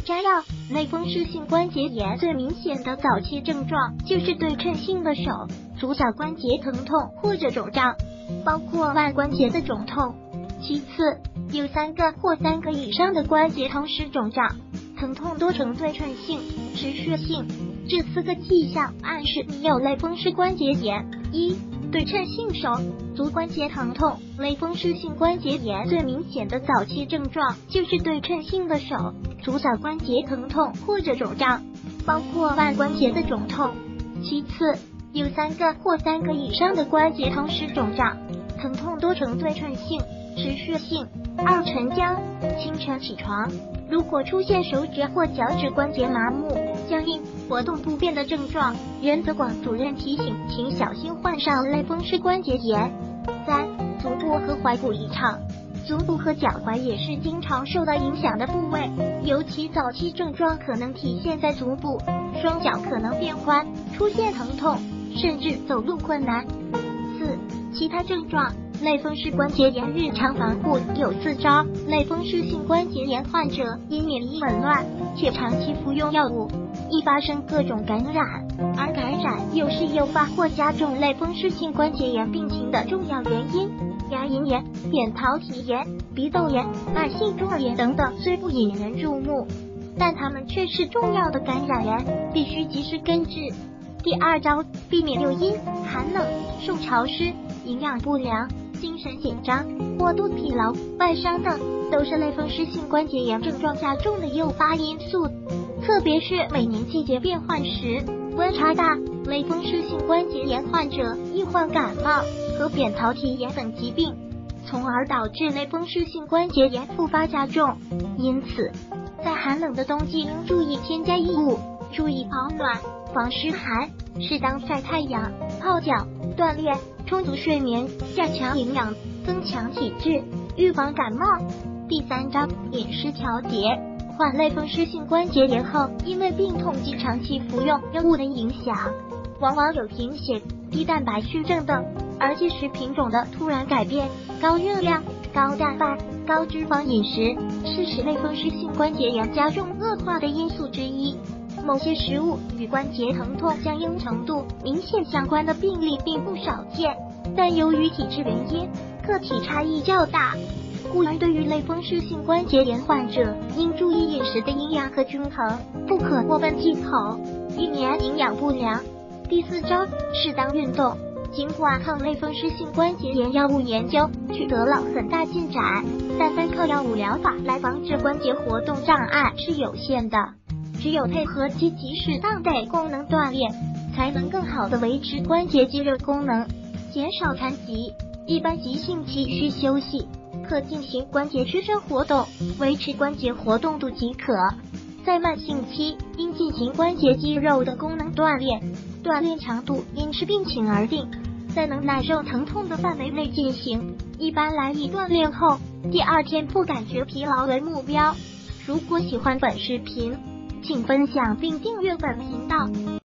摘要：类风湿性关节炎最明显的早期症状就是对称性的手足小关节疼痛或者肿胀，包括腕关节的肿痛。其次，有3个或3个以上的关节同时肿胀，疼痛多呈对称性、持续性。这4个迹象暗示你有类风湿关节炎。1、对称性手足关节疼痛。类风湿性关节炎最明显的早期症状就是对称性的手足小关节疼痛或者肿胀，包括腕关节的肿痛。其次，有3个或3个以上的关节同时肿胀，疼痛多呈对称性、持续性。2、晨僵。清晨起床，如果出现手指或脚趾关节麻木、僵硬、活动不便的症状，任泽广主任提醒，请小心患上类风湿关节炎。3、足部和踝骨异常。足部和脚踝也是经常受到影响的部位，尤其早期症状可能体现在足部，双脚可能变宽，出现疼痛，甚至走路困难。4、其他症状。类风湿关节炎日常防护有4招。类风湿性关节炎患者因免疫紊乱且长期服用药物，易发生各种感染，而感染又是诱发或加重类风湿性关节炎病情的重要原因。牙龈炎、扁桃体炎、鼻窦炎、慢性中耳炎等等虽不引人注目，但它们却是重要的感染源，必须及时根治。第2招，避免诱因：寒冷、受潮湿、营养不良、精神紧张、过度疲劳、外伤等，都是类风湿性关节炎症状加重的诱发因素。特别是每年季节变换时，温差大，类风湿性关节炎患者易患感冒和扁桃体炎等疾病，从而导致类风湿性关节炎复发加重。因此，在寒冷的冬季应注意添加衣物，注意保暖、防湿寒，适当晒太阳、泡脚、锻炼，充足睡眠，加强营养，增强体质，预防感冒。第3章，饮食调节。患类风湿性关节炎后，因为病痛及长期服用药物的影响，往往有贫血、低蛋白虚症等，而且是品种的突然改变。高热量、高蛋白、高脂肪饮食是使类风湿性关节炎加重恶化的因素之一。某些食物与关节疼痛僵硬程度明显相关的病例并不少见，但由于体质原因，个体差异较大，故而对于类风湿性关节炎患者，应注意饮食的营养和均衡，不可过分忌口，避免营养不良。第4招，适当运动。尽管抗类风湿性关节炎药物研究取得了很大进展，但单靠药物疗法来防治关节活动障碍是有限的，只有配合积极适当的功能锻炼，才能更好地维持关节肌肉功能，减少残疾。一般急性期需休息，可进行关节支撑活动，维持关节活动度即可。在慢性期，应进行关节肌肉的功能锻炼，锻炼强度因视病情而定，在能耐受疼痛的范围内进行。一般来以锻炼后第2天不感觉疲劳为目标。如果喜欢本视频，请分享并订阅本频道。